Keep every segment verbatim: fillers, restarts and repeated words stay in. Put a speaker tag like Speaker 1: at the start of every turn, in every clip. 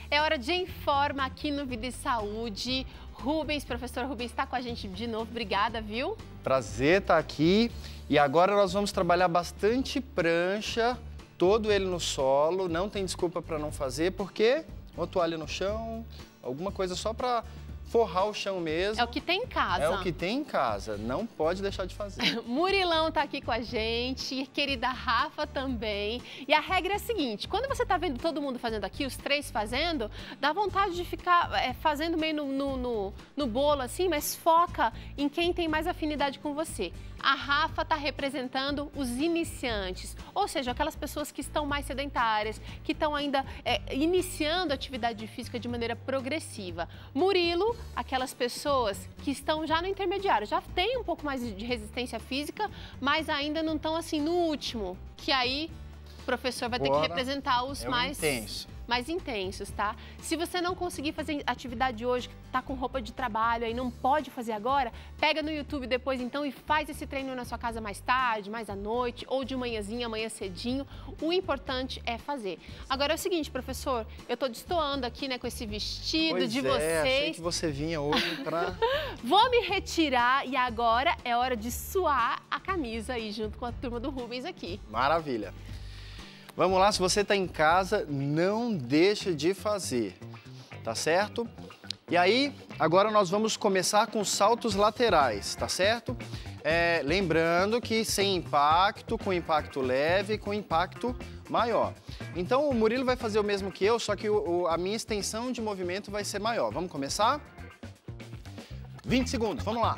Speaker 1: É hora de Informa aqui no Vida e Saúde. Rubens, professor Rubens, está com a gente de novo. Obrigada, viu?
Speaker 2: Prazer estar aqui. E agora nós vamos trabalhar bastante prancha, todo ele no solo. Não tem desculpa para não fazer, porque uma toalha no chão, alguma coisa só para forrar o chão mesmo.
Speaker 1: É o que tem em casa.
Speaker 2: É o que tem em casa, não pode deixar de fazer.
Speaker 1: Murilão tá aqui com a gente, querida Rafa também. E a regra é a seguinte, quando você tá vendo todo mundo fazendo aqui, os três fazendo, dá vontade de ficar é, fazendo meio no, no, no, no bolo assim, mas foca em quem tem mais afinidade com você. A Rafa está representando os iniciantes, ou seja, aquelas pessoas que estão mais sedentárias, que estão ainda é, iniciando a atividade física de maneira progressiva. Murilo, aquelas pessoas que estão já no intermediário, já tem um pouco mais de resistência física, mas ainda não estão assim no último, que aí o professor vai ter
Speaker 2: Bora.
Speaker 1: que representar os
Speaker 2: É
Speaker 1: mais...
Speaker 2: intenso.
Speaker 1: mais intensos, tá? Se você não conseguir fazer atividade hoje, tá com roupa de trabalho aí, não pode fazer agora, pega no YouTube depois então e faz esse treino na sua casa mais tarde, mais à noite ou de manhãzinha, amanhã cedinho. O importante é fazer. Agora é o seguinte, professor, eu tô destoando aqui, né, com esse vestido
Speaker 2: Pois
Speaker 1: de
Speaker 2: é,
Speaker 1: vocês.
Speaker 2: achei que você vinha hoje para...
Speaker 1: Vou me retirar e agora é hora de suar a camisa aí junto com a turma do Rubens aqui.
Speaker 2: Maravilha. Vamos lá, se você está em casa, não deixa de fazer, tá certo? E aí, agora nós vamos começar com saltos laterais, tá certo? É, lembrando que sem impacto, com impacto leve, com impacto maior. Então o Murilo vai fazer o mesmo que eu, só que o, o, a minha extensão de movimento vai ser maior. Vamos começar? vinte segundos, vamos lá.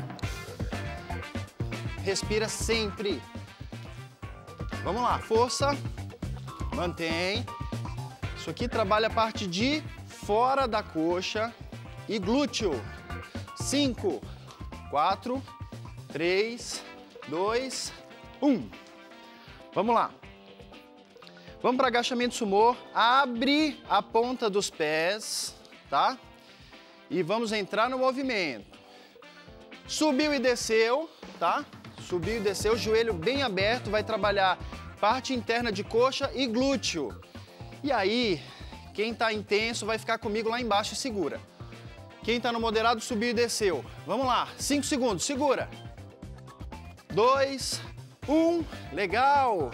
Speaker 2: Respira sempre. Vamos lá, força, mantém. Isso aqui trabalha a parte de fora da coxa e glúteo. Cinco, quatro, três, dois, um. Vamos lá. Vamos para agachamento sumô. Abre a ponta dos pés, tá? E vamos entrar no movimento. Subiu e desceu, tá? Subiu e desceu, joelho bem aberto, vai trabalhar parte interna de coxa e glúteo. E aí, quem tá intenso vai ficar comigo lá embaixo e segura. Quem tá no moderado, subiu e desceu. Vamos lá, cinco segundos, segura. Dois, um, legal.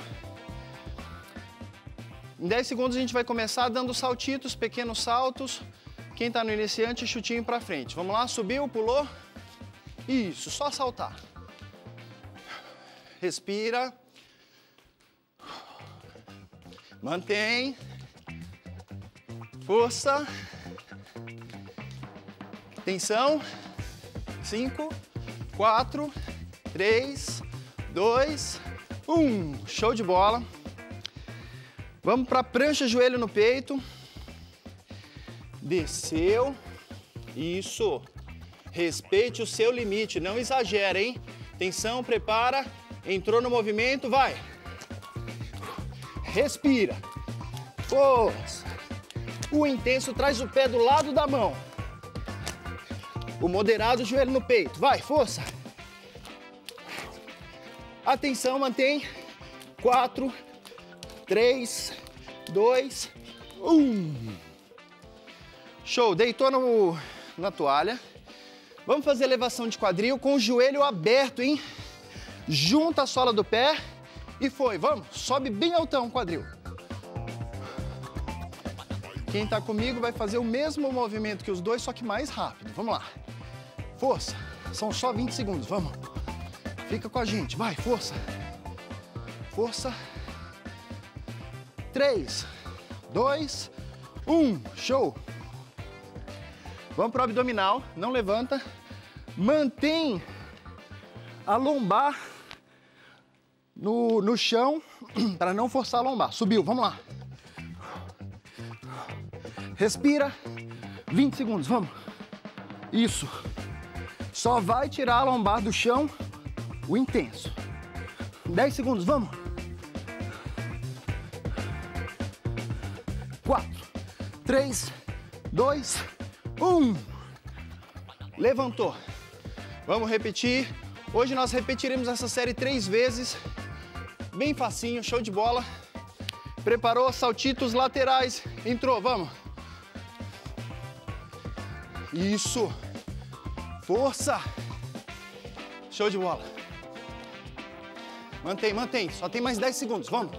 Speaker 2: Em dez segundos a gente vai começar dando saltitos, pequenos saltos. Quem tá no iniciante, chutinho pra frente. Vamos lá, subiu, pulou. Isso, só saltar. Respira. Mantém. Força. Tensão. Cinco, quatro, três, dois, um. Show de bola. Vamos para prancha, joelho no peito. Desceu. Isso. Respeite o seu limite, não exagera, hein? Tensão, prepara. Entrou no movimento, vai. Respira. Força. O intenso traz o pé do lado da mão. O moderado, joelho no peito. Vai, força. Atenção, mantém. Quatro, três, dois, um. Show, deitou no, na toalha. Vamos fazer elevação de quadril com o joelho aberto, hein? Junta a sola do pé e foi, vamos, sobe bem altão o quadril. Quem tá comigo vai fazer o mesmo movimento que os dois, só que mais rápido. Vamos lá. Força, são só vinte segundos, vamos. Fica com a gente, vai, força. Força. Três, dois, um, show. Vamos pro abdominal, não levanta. Mantém a lombar no, no chão para não forçar a lombar. Subiu, vamos lá. Respira. vinte segundos, vamos. Isso. Só vai tirar a lombar do chão o intenso. dez segundos, vamos. quatro, três, dois, um. Levantou. Vamos repetir. Hoje nós repetiremos essa série três vezes. Bem facinho, show de bola. Preparou, saltitos laterais. Entrou, vamos. Isso. Força. Show de bola. Mantém, mantém. Só tem mais dez segundos. Vamos.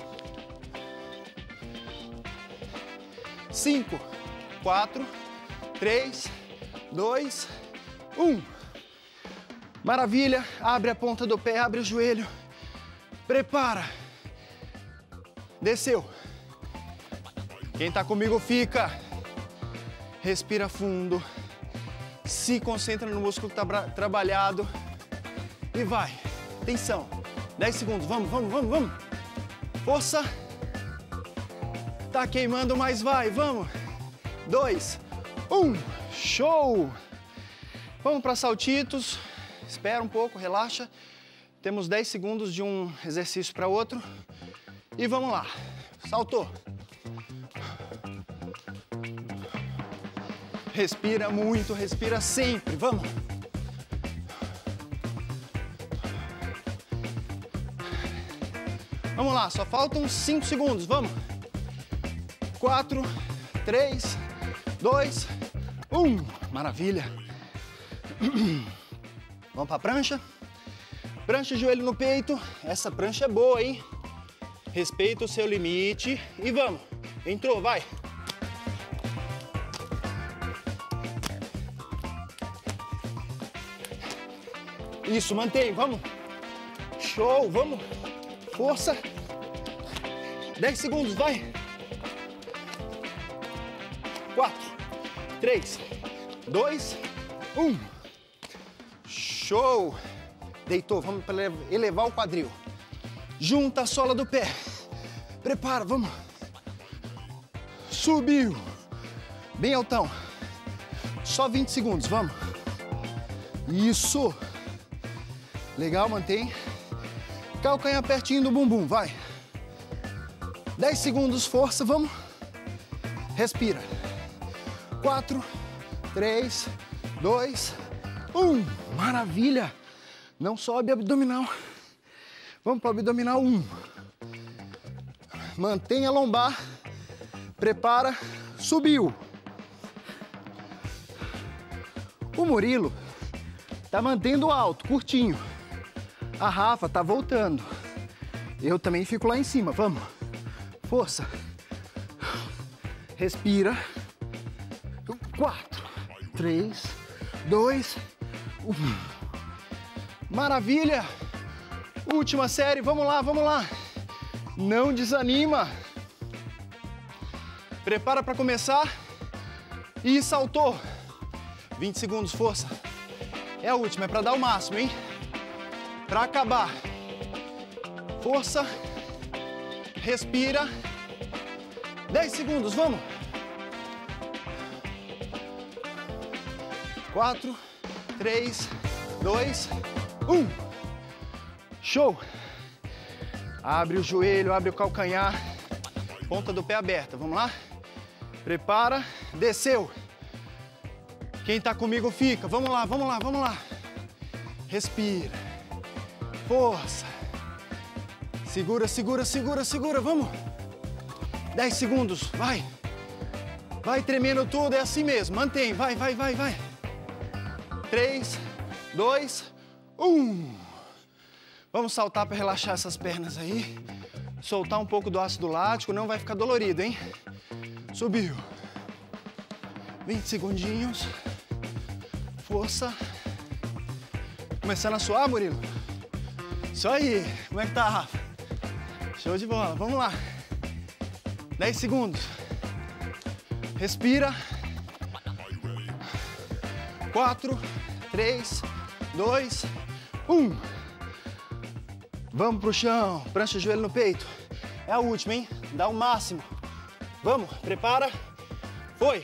Speaker 2: Cinco, quatro, três, dois, um. Maravilha. Abre a ponta do pé, abre o joelho. Prepara. Desceu. Quem tá comigo fica. Respira fundo. Se concentra no músculo que tá trabalhado. E vai. Atenção. dez segundos. Vamos, vamos, vamos, vamos. Força. Tá queimando, mas vai. Vamos. Dois. Um. Show. Vamos para saltitos. Espera um pouco, relaxa. Temos dez segundos de um exercício para outro. E vamos lá. Saltou. Respira muito, respira sempre. Vamos. Vamos lá, só faltam cinco segundos. Vamos. quatro, três, dois, um. Maravilha. Vamos para a prancha. Prancha, joelho no peito. Essa prancha é boa, hein? Respeita o seu limite. E vamos. Entrou, vai. Isso, mantém, vamos. Show, vamos. Força. dez segundos, vai. quatro, três, dois, um. Show. Deitou, vamos elevar o quadril. Junta a sola do pé. Prepara, vamos. Subiu. Bem altão. Só vinte segundos, vamos. Isso. Legal, mantém. Calcanhar pertinho do bumbum, vai. dez segundos, força, vamos. Respira. quatro, três, dois, um. Maravilha. Não sobe abdominal. Vamos para o abdominal um. Mantenha a lombar. Prepara. Subiu. O Murilo tá mantendo alto, curtinho. A Rafa tá voltando. Eu também fico lá em cima. Vamos. Força. Respira. Quatro, três, dois, um. Maravilha! Última série, vamos lá, vamos lá. Não desanima. Prepara para começar. E saltou. vinte segundos, força. É a última, é para dar o máximo, hein? Para acabar. Força. Respira. dez segundos, vamos. quatro, três, dois, um. Show. Abre o joelho, abre o calcanhar. Ponta do pé aberta, vamos lá? Prepara, desceu. Quem tá comigo fica, vamos lá, vamos lá, vamos lá. Respira. Força. Segura, segura, segura, segura, vamos. dez segundos, vai. Vai tremendo tudo, é assim mesmo, mantém, vai, vai, vai, vai. três, dois, um. Vamos saltar para relaxar essas pernas aí. Soltar um pouco do ácido lático, não vai ficar dolorido, hein? Subiu. vinte segundinhos. Força. Começando a suar, Murilo? Isso aí. Como é que tá, Rafa? Show de bola. Vamos lá. dez segundos. Respira. quatro, três, dois, um. Vamos pro chão. Prancha o joelho no peito. É a última, hein? Dá o máximo. Vamos. Prepara. Foi.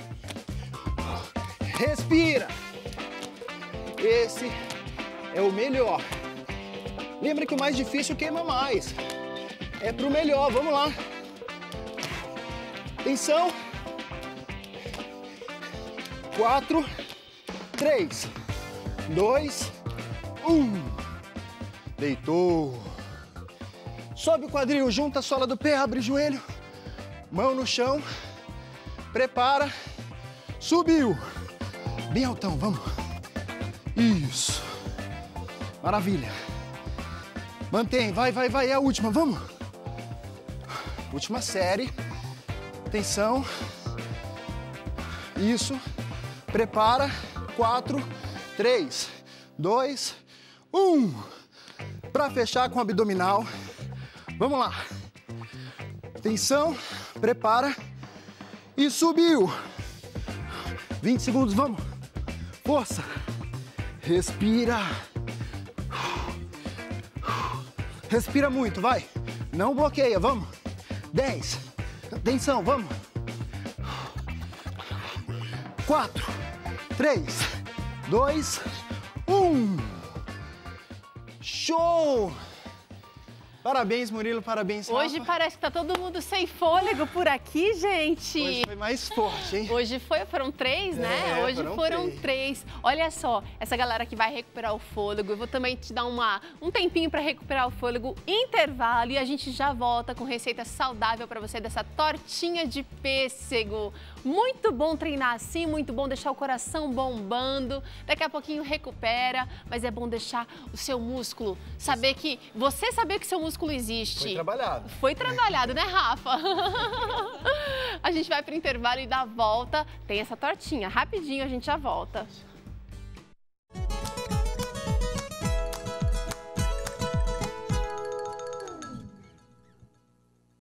Speaker 2: Respira. Esse é o melhor. Lembra que o mais difícil queima mais. É pro melhor. Vamos lá. Atenção. Quatro, três, dois, um. Deitou. Sobe o quadril, junta a sola do pé, abre o joelho. Mão no chão. Prepara. Subiu. Bem altão, vamos. Isso. Maravilha. Mantém, vai, vai, vai, é a última, vamos. Última série. Atenção. Isso. Prepara. Quatro, três, dois, um. Para fechar com o abdominal. Vamos lá. Atenção. Prepara. E subiu. vinte segundos, vamos. Força. Respira. Respira muito, vai. Não bloqueia, vamos. dez. Atenção, vamos. quatro, três, dois, um. Show! Parabéns, Murilo, parabéns, Rafa.
Speaker 1: Hoje parece que tá todo mundo sem fôlego por aqui, gente.
Speaker 2: Hoje foi mais forte, hein?
Speaker 1: Hoje foi, foram três, né?
Speaker 2: É,
Speaker 1: Hoje
Speaker 2: foram
Speaker 1: foram
Speaker 2: três.
Speaker 1: três. Olha só, essa galera que vai recuperar o fôlego, eu vou também te dar uma, um tempinho para recuperar o fôlego, intervalo, e a gente já volta com receita saudável para você dessa tortinha de pêssego. Muito bom treinar assim, muito bom deixar o coração bombando. Daqui a pouquinho recupera, mas é bom deixar o seu músculo, saber que, você saber que seu músculo existe.
Speaker 2: Foi trabalhado.
Speaker 1: Foi trabalhado, né, Rafa? A gente vai para o intervalo e dá a volta. Tem essa tortinha. Rapidinho a gente já volta.